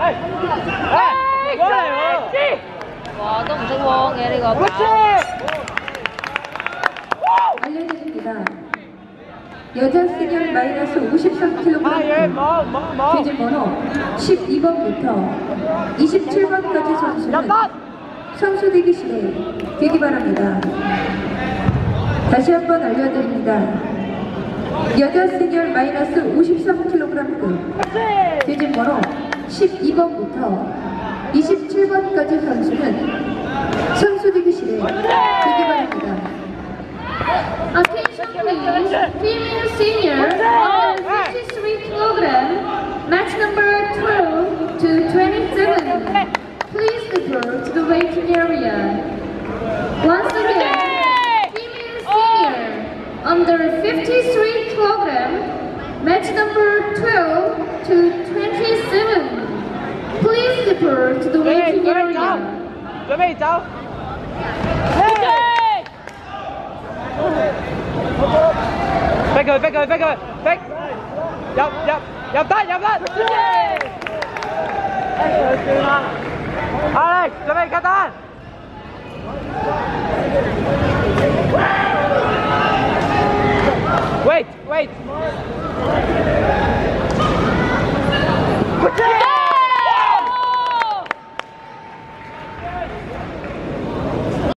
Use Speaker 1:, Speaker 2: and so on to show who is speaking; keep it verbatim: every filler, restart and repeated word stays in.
Speaker 1: 哇，都唔識汪嘅呢個搞。
Speaker 2: 알려드립니다. 여자 시니어 마이너스 오십삼 킬로그램 규제 번호 십이 번부터 이십칠 번까지 선수는 선수 대기실에 되기 바랍니다. 다시 한번 알려드립니다. 여자 시니어 마이너스 오십삼 킬로그램급 규제 번호 십이 번부터 이십칠 번까지 선수는 선수 대기실에 되기 바랍니다.
Speaker 3: Attention please, female senior under fifty-three kilogram, match number twelve to twenty-seven. Please refer to the waiting area. Once again, female senior under fifty-three kilogram, match number twelve to twenty-seven. Please refer to the waiting area.
Speaker 4: 準備走。 逼佢，逼佢，逼佢，逼！入入入得，入得！Alex，準備 cut 單。Wait，wait。